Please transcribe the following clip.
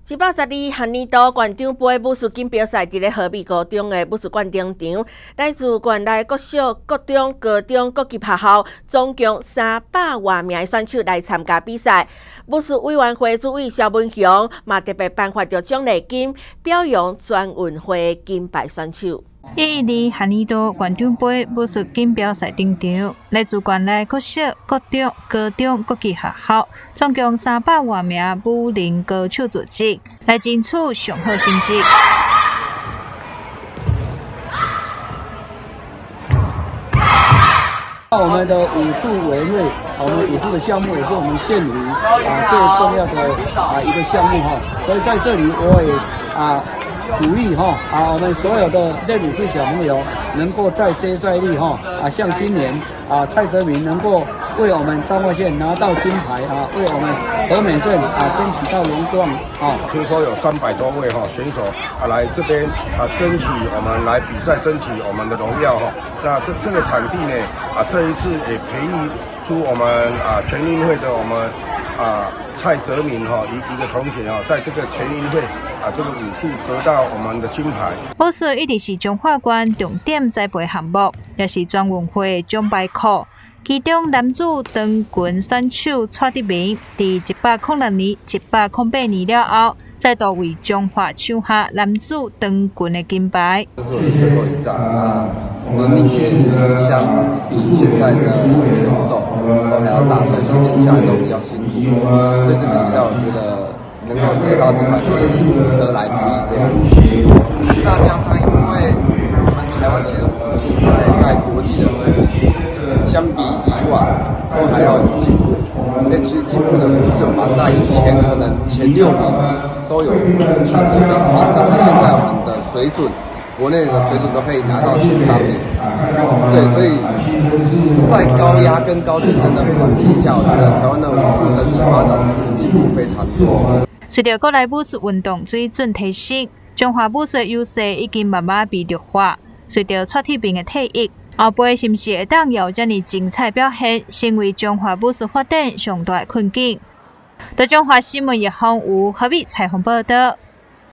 112汉年度县长杯武术锦标赛伫咧和美高中的武术馆登场，来自县内国小、国中、高中、各级学校，总共300多名选手来参加比赛。武术委员会主委肖文雄嘛特别颁发着奖励金，表扬全运会金牌选手。 112汉年度县长杯武术锦标赛登场，来自县内国小、国中、高中各级学校，总共300多名武林高手组织，来争取上好成绩。 我们的武术委员会，我们武术的项目也是我们县里最重要的一个项目哈，所以在这里我也鼓励我们所有的练武术小朋友能够再接再厉像今年蔡泽明能够为我们彰化县拿到金牌为我们和美镇争取到荣光听说有300多位选手来这边争取我们来比赛，争取我们的荣耀那这个场地呢这一次也培育出我们全运会的我们蔡泽明一个同学在这个全运会这个武术得到我们的金牌。 武术一直是中华县重点栽培项目，也是全运会奖牌库。其中男子长拳选手蔡德明，在106年、108年了后，再度为中华抢下男子长拳的金牌。 这是我的最后一仗我们明年相比现在的选手都还要大，所以训练下来都比较辛苦，所以这次比赛我觉得能够得到金牌就是得来不易这样。那加上因为我们台湾其实武术现在在国际的水平相比以往都还要有进步，其实进步的幅度有蛮大，以前可能前6名都有平的比拼，但是现在我们的水准。国内的水准都可以拿到前3名，对，所以在高压跟高竞争的环境下，我觉得台湾的武术整体发展是进步非常多。 随着国内武术运动水准提升，中华武术优势已经慢慢被弱化。随着蔡铁明的退役，后辈是不是会当有这么精彩表现，成为中华武术发展上大的困境？在中华新闻叶方有何必采访报道。